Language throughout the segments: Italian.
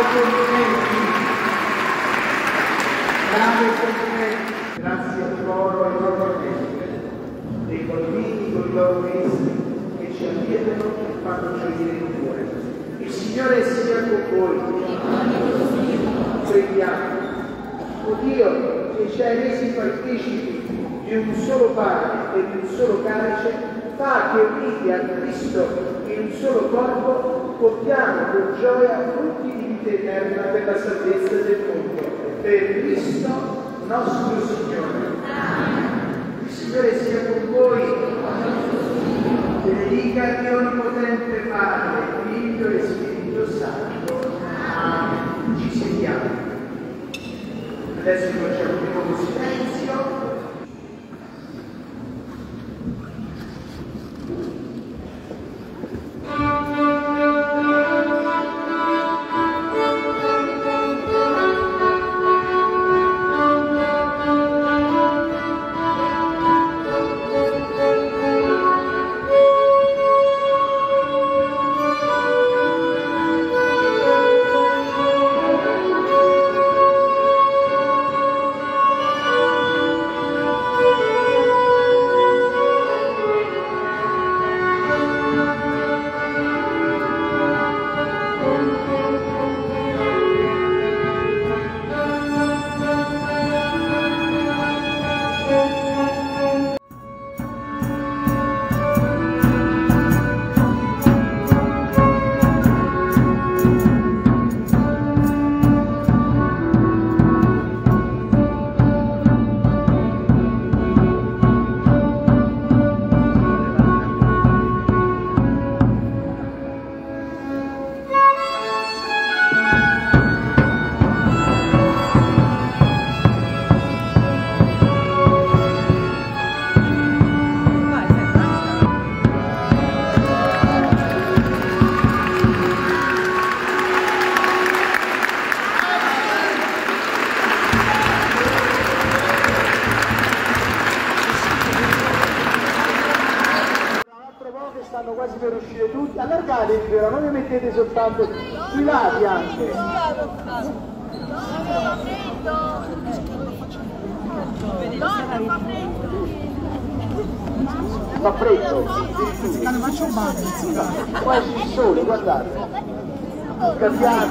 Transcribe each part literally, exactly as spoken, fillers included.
complimenti, grandi complimenti, grazie a loro e loro partecipi, dei bambini con i loro mesi che ci ammirano e fanno gioire il cuore. Il Signore sia con voi. Preghiamo. O Dio, che ci hai resi partecipi di un solo pane e di un solo calice, fa che uniti a Cristo in un solo corpo portiamo con gioia frutti di vita eterna per la salvezza del mondo. Per Cristo nostro Signore. Il Signore sia con voi. Benedica Dio Onnipotente Padre, Figlio e Spirito Santo. Amen. Ci sediamo. Adesso facciamo un po' di silenzio. Stanno quasi per uscire tutti, allargatevi però, non vi mettete soltanto sui lati anche. Fa freddo? Faccio un bagno. Qua c'è il sole, guardate. Il Gabbiano.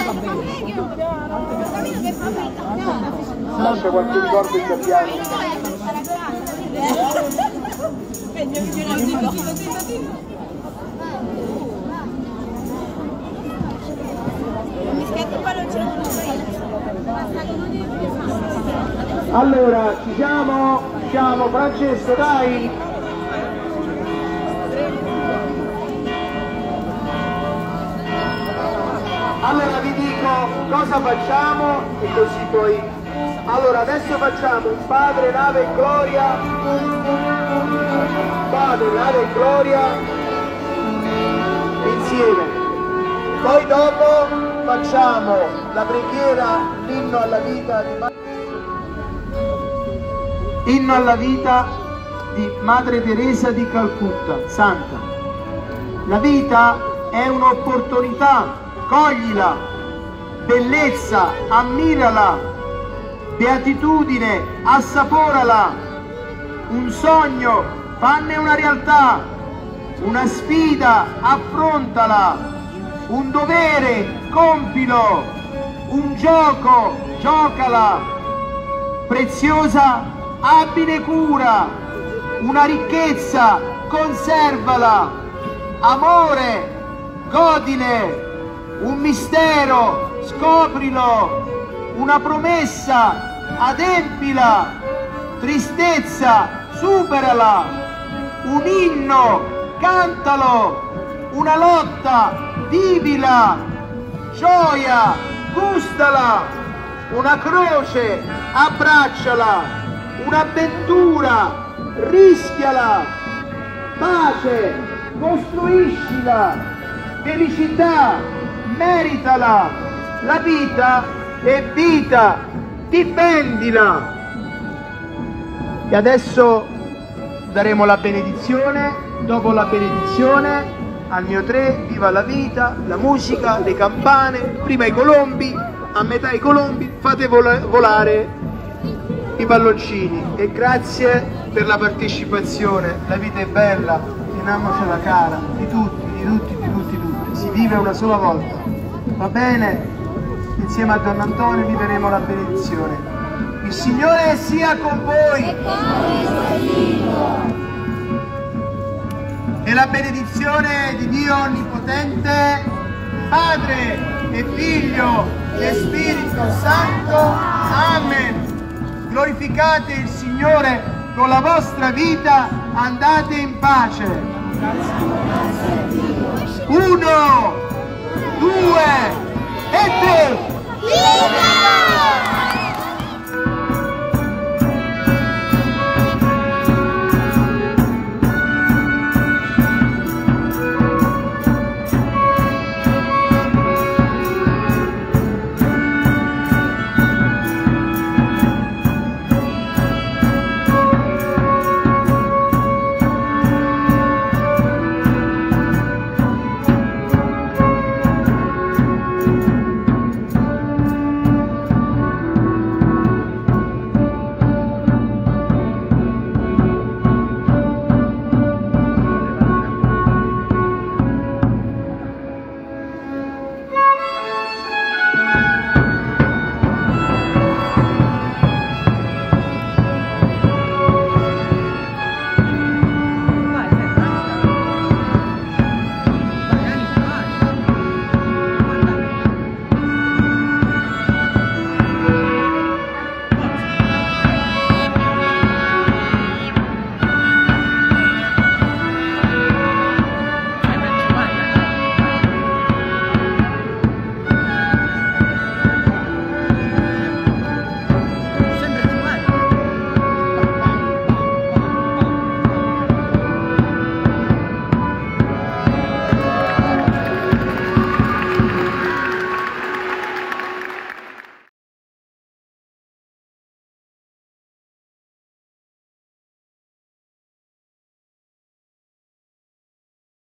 Lascia qualche ricordo il Gabbiano. Allora, ci siamo? Ci siamo, Francesco, dai! Allora vi dico cosa facciamo e così poi... Allora, adesso facciamo un Padre, Nave e Gloria, Padre, Nave e Gloria, insieme. Poi dopo facciamo la preghiera, l'inno alla vita di, inno alla vita di Madre Teresa di Calcutta, Santa. La vita è un'opportunità, coglila, bellezza, ammirala. Beatitudine, assaporala, un sogno, fanne una realtà, una sfida, affrontala, un dovere, compilo, un gioco, giocala, preziosa, abbine cura, una ricchezza, conservala, amore, godile, un mistero, scoprilo, una promessa, adempila, tristezza, superala, un inno, cantalo, una lotta, vivila, gioia, gustala, una croce, abbracciala, un'avventura, rischiala, pace, costruiscila, felicità, meritala, la vita è vita, difendila. E adesso daremo la benedizione. Dopo la benedizione al mio tre, viva la vita, la musica, le campane, prima i colombi, a metà i colombi, fate vola volare i palloncini. E grazie per la partecipazione, la vita è bella, teniamocela cara, di tutti, di tutti, di tutti, di tutti, si vive una sola volta, va bene? Insieme a Don Antonio vivremo la benedizione. Il Signore sia con voi e la benedizione di Dio Onnipotente, Padre e Figlio e Spirito Santo. Amen. Glorificate il Signore con la vostra vita, andate in pace. Uno, due,